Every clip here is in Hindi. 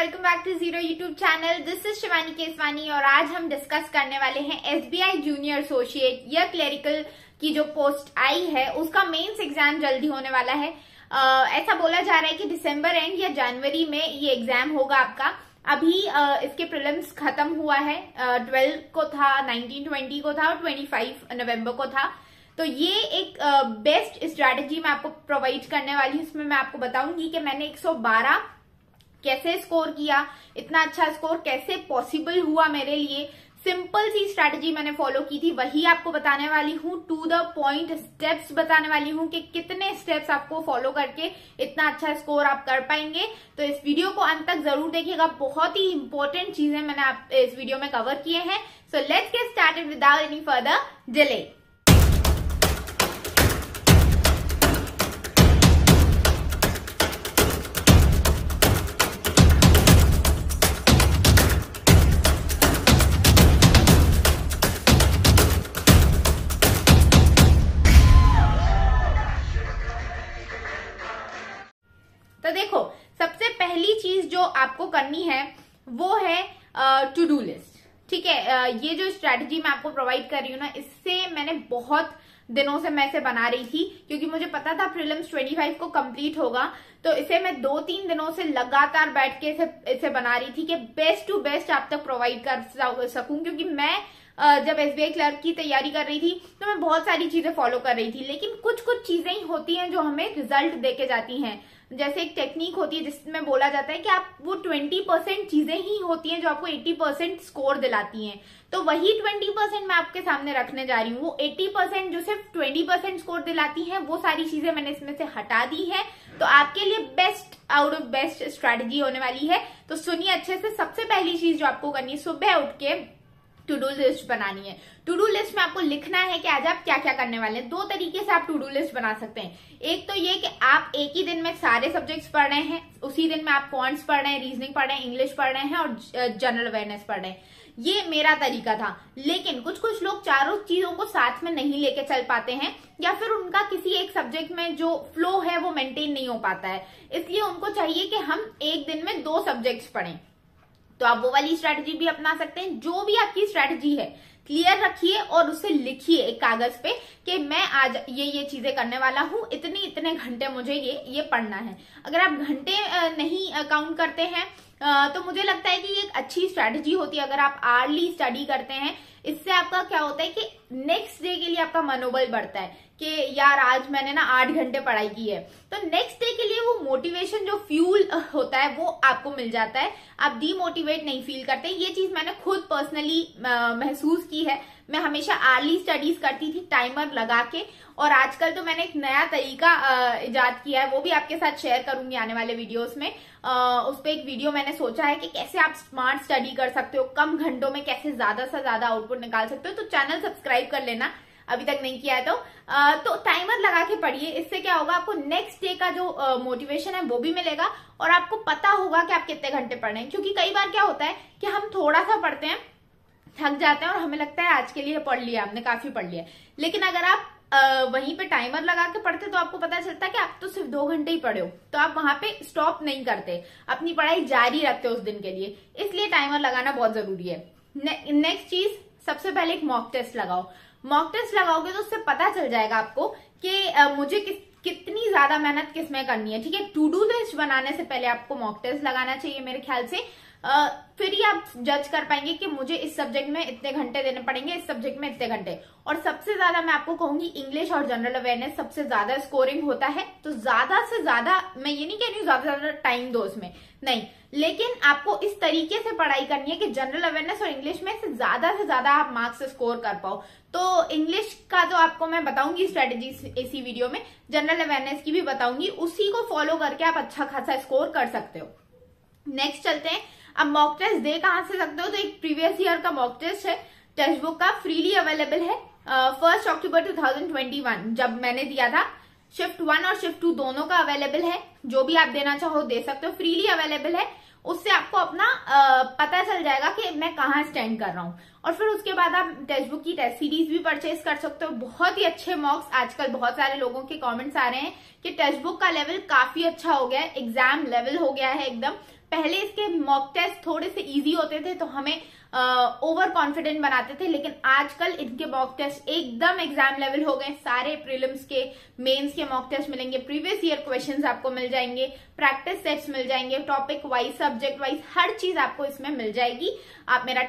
Welcome back to zero YouTube channel. This is Shivani Keswani और आज हम डिस्कस करने वाले हैं एसबीआई जूनियर एसोसिएट या क्लेरिकल की जो पोस्ट आई है उसका मेंस एग्जाम जल्दी होने वाला है। ऐसा बोला जा रहा है कि दिसंबर एंड या जनवरी में ये एग्जाम होगा आपका। अभी इसके प्रीलिम्स खत्म हुआ है, 12 को था, 19, 20 को था और 25 नवंबर को था। तो ये एक बेस्ट स्ट्रैटेजी मैं आपको प्रोवाइड करने वाली हूँ। इसमें मैं आपको बताऊंगी कि मैंने 112 कैसे स्कोर किया, इतना अच्छा स्कोर कैसे पॉसिबल हुआ मेरे लिए। सिंपल सी स्ट्रैटेजी मैंने फॉलो की थी, वही आपको बताने वाली हूँ। टू द पॉइंट स्टेप्स बताने वाली हूँ कि कितने स्टेप्स आपको फॉलो करके इतना अच्छा स्कोर आप कर पाएंगे। तो इस वीडियो को अंत तक जरूर देखिएगा, बहुत ही इंपॉर्टेंट चीजें मैंने आप इस वीडियो में कवर किए हैं। So let's get started without any further delay. तो देखो, सबसे पहली चीज जो आपको करनी है वो है टू डू लिस्ट। ठीक है, ये जो स्ट्रैटेजी मैं आपको प्रोवाइड कर रही हूँ ना, इससे मैंने बहुत दिनों से मैं इसे बना रही थी क्योंकि मुझे पता था प्रीलिम्स 25 को कंप्लीट होगा। तो इसे मैं 2-3 दिनों से लगातार बैठ के इसे बना रही थी कि बेस्ट टू बेस्ट आप तक प्रोवाइड कर सकूं। क्योंकि मैं जब एसबीआई क्लर्क की तैयारी कर रही थी तो मैं बहुत सारी चीजें फॉलो कर रही थी, लेकिन कुछ कुछ चीजें ही होती हैं जो हमें रिजल्ट देके जाती हैं। जैसे एक टेक्निक होती है जिसमें बोला जाता है कि आप वो 20% चीजें ही होती हैं जो आपको 80% स्कोर दिलाती हैं। तो वही 20% मैं आपके सामने रखने जा रही हूँ। वो 80% जो सिर्फ 20% स्कोर दिलाती हैं, वो सारी चीजें मैंने इसमें से हटा दी है। तो आपके लिए best out of best strategy होने वाली है। तो सुनिए अच्छे से। सबसे पहली चीज जो आपको करनी है, सुबह उठ के टू डू लिस्ट बनानी है। टू डू लिस्ट में आपको लिखना है कि आज आप क्या क्या करने वाले हैं। 2 तरीके से आप टू डू लिस्ट बना सकते हैं। एक तो ये कि आप एक ही दिन में सारे सब्जेक्ट्स पढ़ रहे हैं, उसी दिन में आप क्वांट्स पढ़ रहे हैं, रीजनिंग पढ़ रहे हैं, इंग्लिश पढ़ रहे हैं और जनरल अवेयरनेस पढ़ रहे हैं। ये मेरा तरीका था, लेकिन कुछ कुछ लोग चारों चीजों को साथ में नहीं लेके चल पाते हैं, या फिर उनका किसी एक सब्जेक्ट में जो फ्लो है वो मेंटेन नहीं हो पाता है। इसलिए उनको चाहिए कि हम एक दिन में 2 सब्जेक्ट्स पढ़ें। तो आप वो वाली स्ट्रैटेजी भी अपना सकते हैं। जो भी आपकी स्ट्रैटेजी है क्लियर रखिए और उसे लिखिए एक कागज पे कि मैं आज ये चीजें करने वाला हूँ, इतने घंटे मुझे ये पढ़ना है। अगर आप घंटे नहीं काउंट करते हैं तो मुझे लगता है कि ये एक अच्छी स्ट्रैटेजी होती है। अगर आप आर्ली स्टडी करते हैं, इससे आपका क्या होता है कि नेक्स्ट डे के लिए आपका मनोबल बढ़ता है कि यार आज मैंने ना 8 घंटे पढ़ाई की है। तो नेक्स्ट डे के लिए वो मोटिवेशन जो फ्यूल होता है वो आपको मिल जाता है। आप डीमोटिवेट नहीं फील करते। ये चीज मैंने खुद पर्सनली महसूस की है। मैं हमेशा अर्ली स्टडीज करती थी टाइमर लगा के, और आजकल तो मैंने एक नया तरीका इजाद किया है, वो भी आपके साथ शेयर करूंगी आने वाले वीडियोस में। उस पर एक वीडियो मैंने सोचा है कि कैसे आप स्मार्ट स्टडी कर सकते हो, कम घंटों में कैसे ज्यादा से ज्यादा आउटपुट निकाल सकते हो। तो चैनल सब्सक्राइब कर लेना अभी तक नहीं किया है तो टाइमर लगा के पढ़िए। इससे क्या होगा, आपको नेक्स्ट डे का जो मोटिवेशन है वो भी मिलेगा और आपको पता होगा कि आप कितने घंटे पढ़ रहे हैं। क्योंकि कई बार क्या होता है कि हम थोड़ा सा पढ़ते हैं, थक जाते हैं और हमें लगता है आज के लिए पढ़ लिया हमने, काफी पढ़ लिया। लेकिन अगर आप वहीं पे टाइमर लगा के पढ़ते तो आपको पता चलता है कि आप तो सिर्फ 2 घंटे ही पढ़े हो। तो आप वहां पे स्टॉप नहीं करते, अपनी पढ़ाई जारी रखते हो उस दिन के लिए। इसलिए टाइमर लगाना बहुत जरूरी है। नेक्स्ट चीज, सबसे पहले एक मॉक टेस्ट लगाओ। मॉक टेस्ट लगाओगे तो उससे पता चल जाएगा आपको कि मुझे कितनी ज्यादा मेहनत किसमें करनी है। ठीक है, टू डू लिस्ट बनाने से पहले आपको मॉक टेस्ट लगाना चाहिए मेरे ख्याल से। फिर ही आप जज कर पाएंगे कि मुझे इस सब्जेक्ट में इतने घंटे देने पड़ेंगे, इस सब्जेक्ट में इतने घंटे। और सबसे ज्यादा मैं आपको कहूंगी इंग्लिश और जनरल अवेयरनेस सबसे ज्यादा स्कोरिंग होता है। तो ज्यादा से ज्यादा, मैं ये नहीं कह रही हूँ ज्यादा से ज्यादा टाइम दो उसमें, नहीं, लेकिन आपको इस तरीके से पढ़ाई करनी है कि जनरल अवेयरनेस और इंग्लिश में से ज्यादा आप मार्क्स स्कोर कर पाओ। तो इंग्लिश का जो आपको मैं बताऊंगी स्ट्रेटेजी इसी वीडियो में, जनरल अवेयरनेस की भी बताऊंगी, उसी को फॉलो करके आप अच्छा खासा स्कोर कर सकते हो। नेक्स्ट चलते हैं। अब मॉक टेस्ट दे कहां से सकते हो, तो एक प्रीवियस ईयर का मॉक टेस्ट है, टेक्स्ट बुक का, फ्रीली अवेलेबल है। 1 अक्टूबर 2021 जब मैंने दिया था, शिफ्ट 1 और शिफ्ट 2 दोनों का अवेलेबल है। जो भी आप देना चाहो दे सकते हो, फ्रीली अवेलेबल है। उससे आपको अपना पता चल जाएगा कि मैं कहाँ स्टैंड कर रहा हूँ। और फिर उसके बाद आप टेक्स्ट बुक की टेस्ट सीरीज भी परचेज कर सकते हो। बहुत ही अच्छे मॉक्स, आजकल बहुत सारे लोगों के कमेंट्स आ रहे हैं कि टेक्स्ट बुक का लेवल काफी अच्छा हो गया है, एग्जाम लेवल हो गया है एकदम। पहले इसके मॉक टेस्ट थोड़े से इजी होते थे तो हमें ओवर कॉन्फिडेंट बनाते थे, लेकिन आजकल इनके मॉक टेस्ट एकदम एग्जाम लेवल हो गए। सारे प्रीलिम्स के, मेंस के मॉक टेस्ट मिलेंगे, प्रीवियस ईयर क्वेश्चंस आपको मिल जाएंगे, प्रैक्टिस सेट्स मिल जाएंगे, टॉपिक वाइज, सब्जेक्ट वाइज हर चीज आपको इसमें मिल जाएगी। आप मेरा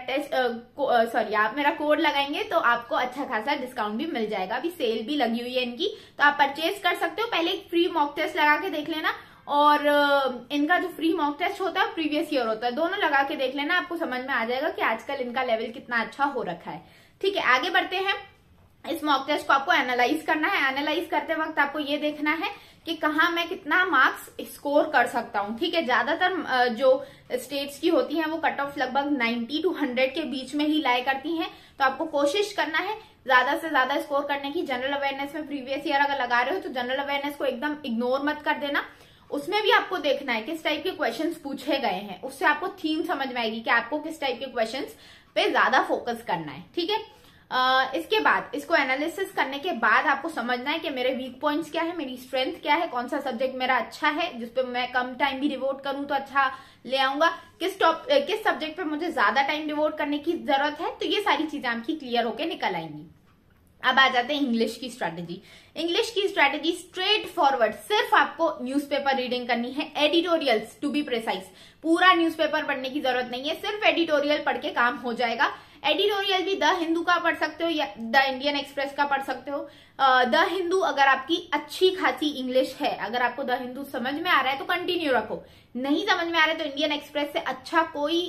आप मेरा कोड लगाएंगे तो आपको अच्छा खासा डिस्काउंट भी मिल जाएगा। अभी सेल भी लगी हुई है इनकी, तो आप परचेज कर सकते हो। पहले एक फ्री मॉक टेस्ट लगा के देख लेना, और इनका जो फ्री मॉक टेस्ट होता है प्रीवियस ईयर होता है, दोनों लगा के देख लेना, आपको समझ में आ जाएगा कि आजकल इनका लेवल कितना अच्छा हो रखा है। ठीक है, आगे बढ़ते हैं। इस मॉक टेस्ट को आपको एनालाइज करना है। एनालाइज करते वक्त आपको ये देखना है कि कहाँ मैं कितना मार्क्स स्कोर कर सकता हूँ। ठीक है, ज्यादातर जो स्टेट्स की होती हैं वो कट ऑफ लगभग 90 to 100 के बीच में ही लाया करती हैं, तो आपको कोशिश करना है ज्यादा से ज्यादा स्कोर करने की। जनरल अवेयरनेस में प्रीवियस ईयर अगर लगा रहे हो तो जनरल अवेयरनेस को एकदम इग्नोर मत कर देना। उसमें भी आपको देखना है किस टाइप के क्वेश्चंस पूछे गए हैं, उससे आपको थीम समझ में आएगी कि आपको किस टाइप के क्वेश्चंस पे ज्यादा फोकस करना है। ठीक है, इसके बाद इसको एनालिसिस करने के बाद आपको समझना है कि मेरे वीक पॉइंट्स क्या है, मेरी स्ट्रेंथ क्या है, कौन सा सब्जेक्ट मेरा अच्छा है जिसपे मैं कम टाइम भी डिवोट करूं तो अच्छा ले आऊंगा, किस सब्जेक्ट पे मुझे ज्यादा टाइम डिवोट करने की जरूरत है। तो ये सारी चीजें आपकी क्लियर होकर निकल आएंगी। अब आ जाते हैं इंग्लिश की स्ट्रैटेजी। इंग्लिश की स्ट्रैटेजी स्ट्रेट फॉरवर्ड, सिर्फ आपको न्यूज़पेपर रीडिंग करनी है, एडिटोरियल्स टू बी प्रिसाइज। पूरा न्यूज़पेपर पढ़ने की जरूरत नहीं है, सिर्फ एडिटोरियल पढ़ के काम हो जाएगा। एडिटोरियल भी द हिंदू का पढ़ सकते हो या द इंडियन एक्सप्रेस का पढ़ सकते हो। द हिंदू अगर आपकी अच्छी खासी इंग्लिश है, अगर आपको द हिंदू समझ में आ रहा है तो कंटिन्यू रखो, नहीं समझ में आ रहा है तो इंडियन एक्सप्रेस से अच्छा कोई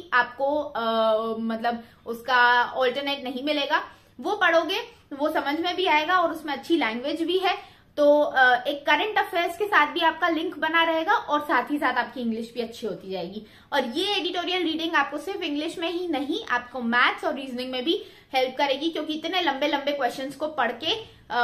आपको मतलब उसका ऑल्टरनेट नहीं मिलेगा, वो पढ़ोगे वो समझ में भी आएगा और उसमें अच्छी लैंग्वेज भी है। तो एक करंट अफेयर्स के साथ भी आपका लिंक बना रहेगा और साथ ही साथ आपकी इंग्लिश भी अच्छी होती जाएगी। और ये एडिटोरियल रीडिंग आपको सिर्फ इंग्लिश में ही नहीं, आपको मैथ्स और रीजनिंग में भी हेल्प करेगी, क्योंकि इतने लंबे लंबे क्वेश्चंस को पढ़ के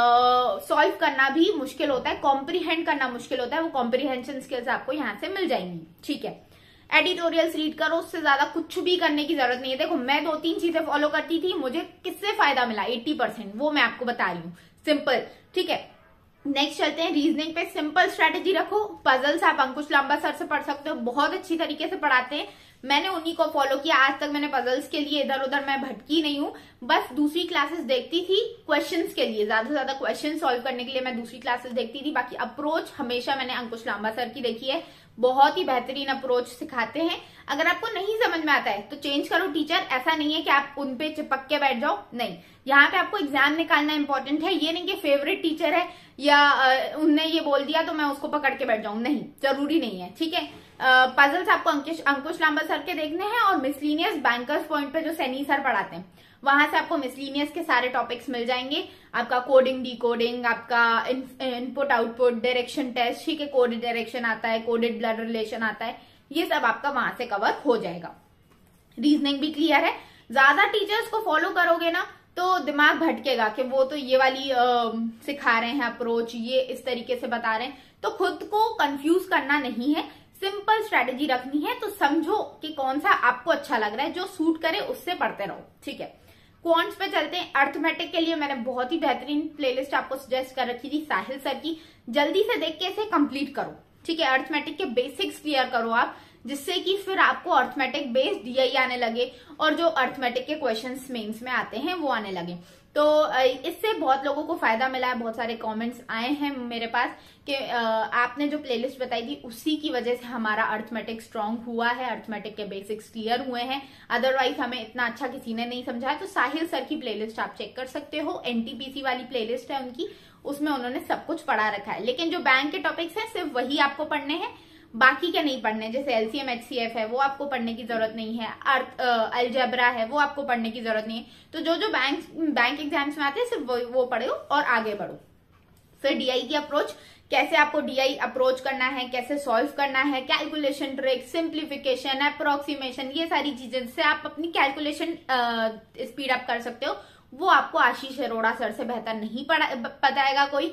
सॉल्व करना भी मुश्किल होता है, कॉम्प्रीहेंड करना मुश्किल होता है। वो कॉम्प्रीहेंशन स्किल्स आपको यहाँ से मिल जाएंगी। ठीक है, एडिटोरियल्स रीड करो, उससे ज्यादा कुछ भी करने की जरूरत नहीं है। देखो मैं 2-3 चीजें फॉलो करती थी, मुझे किससे फायदा मिला 80%, वो मैं आपको बता रही हूँ, सिंपल। ठीक है, नेक्स्ट चलते हैं रीजनिंग पे। सिंपल स्ट्रेटेजी रखो। पजल्स आप अंकुश लांबा सर से पढ़ सकते हो, बहुत अच्छी तरीके से पढ़ाते हैं, मैंने उन्हीं को फॉलो किया। आज तक मैंने पजल्स के लिए इधर उधर मैं भटकी नहीं हूँ, बस दूसरी क्लासेस देखती थी क्वेश्चंस के लिए, ज्यादा से ज्यादा क्वेश्चन सॉल्व करने के लिए मैं दूसरी क्लासेस देखती थी। बाकी अप्रोच हमेशा मैंने अंकुश लांबा सर की देखी है, बहुत ही बेहतरीन अप्रोच सिखाते हैं। अगर आपको नहीं समझ में आता है तो चेंज करो टीचर, ऐसा नहीं है कि आप उन पे चिपक के बैठ जाओ, नहीं, यहाँ पे आपको एग्जाम निकालना इंपॉर्टेंट है। ये नहीं कि फेवरेट टीचर है या उनने ये बोल दिया तो मैं उसको पकड़ के बैठ जाऊं, नहीं, जरूरी नहीं है। ठीक है, पजल्स आपको अंकुश लांबा सर के देखने हैं, और मिसलीनियस बैंकर्स पॉइंट पे जो सैनी सर पढ़ाते हैं वहां से आपको मिसलीनियस के सारे टॉपिक्स मिल जाएंगे। आपका कोडिंग, डिकोडिंग, आपका इनपुट आउटपुट, डायरेक्शन टेस्ट, ठीक है, कोडेड डायरेक्शन आता है, कोडेड ब्लड रिलेशन आता है, ये सब आपका वहां से कवर हो जाएगा। रीजनिंग भी क्लियर है। ज्यादा टीचर्स को फॉलो करोगे ना तो दिमाग भटकेगा कि वो तो ये वाली सिखा रहे हैं अप्रोच, ये इस तरीके से बता रहे हैं, तो खुद को कंफ्यूज करना नहीं है, सिंपल स्ट्रेटेजी रखनी है। तो समझो कि कौन सा आपको अच्छा लग रहा है, जो सूट करे उससे पढ़ते रहो। ठीक है, क्वांट्स पे चलते हैं। अर्थमेटिक के लिए मैंने बहुत ही बेहतरीन प्लेलिस्ट आपको सजेस्ट कर रखी थी साहिल सर की, जल्दी से देख के इसे कंप्लीट करो। ठीक है, अर्थमेटिक के बेसिक्स क्लियर करो आप, जिससे कि फिर आपको अर्थमेटिक बेस्ड डीआई आने लगे और जो अर्थमेटिक के क्वेश्चंस मेंस में आते हैं वो आने लगे। तो इससे बहुत लोगों को फायदा मिला है, बहुत सारे कमेंट्स आए हैं मेरे पास कि आपने जो प्लेलिस्ट बताई थी उसी की वजह से हमारा अर्थमेटिक स्ट्रांग हुआ है, अर्थमेटिक के बेसिक्स क्लियर हुए हैं, अदरवाइज हमें इतना अच्छा किसी ने नहीं समझाया। तो साहिल सर की प्लेलिस्ट आप चेक कर सकते हो, एनटीपीसी वाली प्लेलिस्ट है उनकी, उसमें उन्होंने सब कुछ पढ़ा रखा है। लेकिन जो बैंक के टॉपिक्स हैं सिर्फ वही आपको पढ़ने हैं, बाकी के नहीं पढ़ने। जैसे एलसीएम एचसीएफ है वो आपको पढ़ने की जरूरत नहीं है, अलजेब्रा है वो आपको पढ़ने की जरूरत नहीं है। तो जो जो बैंक एग्जाम्स में आते हैं सिर्फ वो पढ़ो और आगे बढ़ो। फिर डीआई की अप्रोच, कैसे आपको डीआई अप्रोच करना है, कैसे सॉल्व करना है, कैलकुलेशन ट्रिक, सिंप्लीफिकेशन, अप्रोक्सीमेशन, ये सारी चीजें जिससे आप अपनी कैलकुलेशन स्पीड अप कर सकते हो, वो आपको आशीष अरोड़ा सर से बेहतर नहीं बताएगा कोई।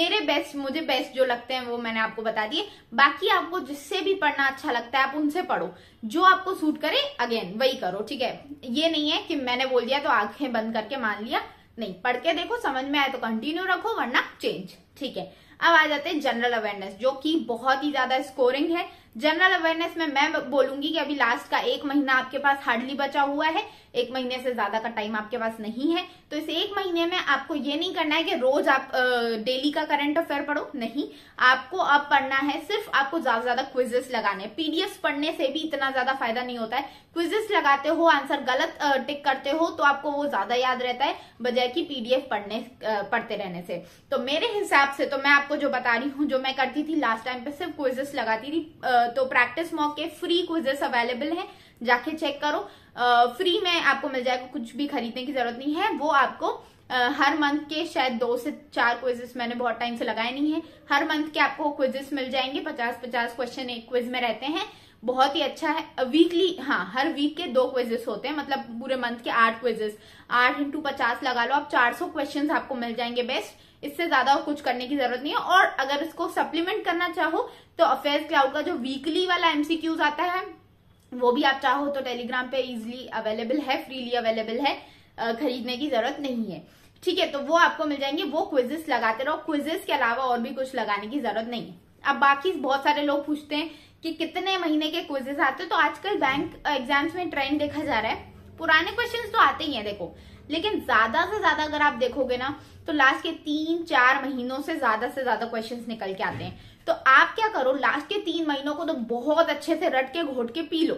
मुझे बेस्ट जो लगते हैं वो मैंने आपको बता दिए। बाकी आपको जिससे भी पढ़ना अच्छा लगता है आप उनसे पढ़ो, जो आपको सूट करे अगेन वही करो। ठीक है, ये नहीं है कि मैंने बोल दिया तो आंखें बंद करके मान लिया, नहीं, पढ़ के देखो, समझ में आए तो कंटिन्यू रखो, वरना चेंज। ठीक है, अब आ जाते हैं जनरल अवेयरनेस, जो कि बहुत ही ज्यादा स्कोरिंग है। जनरल अवेयरनेस में मैं बोलूंगी कि अभी लास्ट का 1 महीना आपके पास हार्डली बचा हुआ है, 1 महीने से ज्यादा का टाइम आपके पास नहीं है। तो इस 1 महीने में आपको ये नहीं करना है कि रोज आप डेली का करंट अफेयर पढ़ो, नहीं, आपको अब पढ़ना है सिर्फ आपको ज्यादा से ज्यादा क्विजेस लगाने। पीडीएफ पढ़ने से भी इतना ज्यादा फायदा नहीं होता है, क्विजेस लगाते हो, आंसर गलत टिक करते हो तो आपको वो ज्यादा याद रहता है बजाय कि पीडीएफ पढ़ते रहने से। तो मेरे हिसाब से तो मैं आपको जो बता रही हूँ, जो मैं करती थी लास्ट टाइम पे, सिर्फ क्विजेस लगाती थी। तो प्रैक्टिस मॉक के फ्री क्विजेस अवेलेबल है, जाके चेक करो, फ्री में आपको मिल जाएगा, कुछ भी खरीदने की जरूरत नहीं है। वो आपको हर मंथ के शायद 2 से 4 क्विजेस मैंने बहुत टाइम से लगाए नहीं है, हर मंथ के आपको क्विजेस मिल जाएंगे, 50-50 क्वेश्चन एक क्विज में रहते हैं, बहुत ही अच्छा है। वीकली, हाँ, हर वीक के 2 क्विजेस होते हैं, मतलब पूरे मंथ के 8 क्विजेस, 8 × 50 लगा लो आप, 400 क्वेश्चन आपको मिल जाएंगे बेस्ट। इससे ज्यादा कुछ करने की जरूरत नहीं है। और अगर इसको सप्लीमेंट करना चाहो तो अफेयर्स क्लाउड का जो वीकली वाला एमसीक्यूज आता है वो भी आप चाहो तो टेलीग्राम पे इजिली अवेलेबल है, फ्रीली अवेलेबल है, खरीदने की जरूरत नहीं है, ठीक है। तो वो आपको मिल जाएंगे, वो क्विजेस लगाते रहो, क्विजेस के अलावा और भी कुछ लगाने की जरूरत नहीं है। अब बाकी बहुत सारे लोग पूछते हैं कि कितने महीने के क्विजेस आते हैं, तो आजकल बैंक एग्जाम्स में ट्रेंड देखा जा रहा है, पुराने क्वेश्चंस तो आते ही हैं देखो, लेकिन ज्यादा से ज्यादा अगर आप देखोगे ना तो लास्ट के 3-4 महीनों से ज्यादा क्वेश्चंस निकल के आते हैं। तो आप क्या करो, लास्ट के 3 महीनों को तो बहुत अच्छे से रट के घोट के पी लो,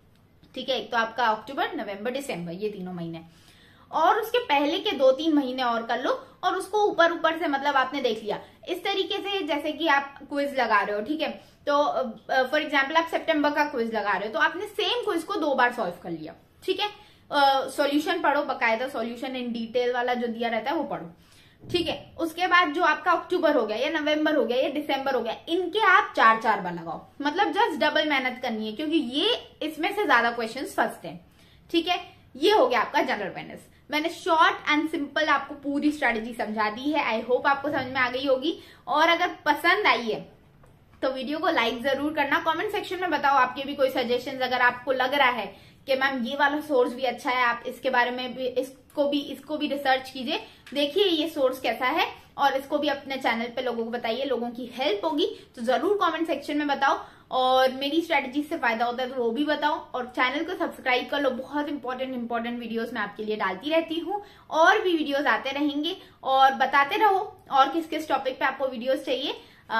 ठीक है। एक तो आपका अक्टूबर, नवंबर, दिसंबर, ये 3 महीने, और उसके पहले के 2-3 महीने और कर लो, और उसको ऊपर से मतलब आपने देख लिया इस तरीके से, जैसे कि आप क्विज लगा रहे हो, ठीक है। तो फॉर एग्जाम्पल आप सितंबर का क्विज लगा रहे हो, तो आपने सेम क्विज को 2 बार सॉल्व कर लिया, ठीक है। सॉल्यूशन पढ़ो, बकायदा सॉल्यूशन इन डिटेल वाला जो दिया रहता है वो पढ़ो, ठीक है। उसके बाद जो आपका अक्टूबर हो गया या नवंबर हो गया या दिसंबर हो गया, इनके आप 4-4 बार लगाओ, मतलब जस्ट डबल मेहनत करनी है, क्योंकि ये इसमें से ज्यादा क्वेश्चंस फंसते हैं, ठीक है। ये हो गया आपका जनरल अवेयरनेस। मैंने शॉर्ट एंड सिंपल आपको पूरी स्ट्रेटेजी समझा दी है, आई होप आपको समझ में आ गई होगी। और अगर पसंद आई है तो वीडियो को लाइक जरूर करना, कमेंट सेक्शन में बताओ आपके भी कोई सजेशंस, अगर आपको लग रहा है कि मैम ये वाला सोर्स भी अच्छा है, आप इसके बारे में भी इसको भी रिसर्च कीजिए, देखिए ये सोर्स कैसा है, और इसको भी अपने चैनल पे लोगों को बताइए, लोगों की हेल्प होगी, तो जरूर कमेंट सेक्शन में बताओ। और मेरी स्ट्रेटजी से फायदा होता है तो वो भी बताओ, और चैनल को सब्सक्राइब कर लो, बहुत इंपॉर्टेंट वीडियोस मैं आपके लिए डालती रहती हूँ, और भी वीडियोस आते रहेंगे, और बताते रहो और किस टॉपिक पे आपको वीडियोस चाहिए।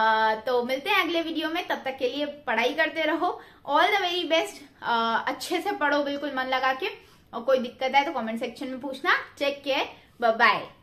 तो मिलते हैं अगले वीडियो में, तब तक के लिए पढ़ाई करते रहो, ऑल द वेरी बेस्ट, अच्छे से पढ़ो बिल्कुल मन लगा के, और कोई दिक्कत है तो कमेंट सेक्शन में पूछना। Take care, bye bye.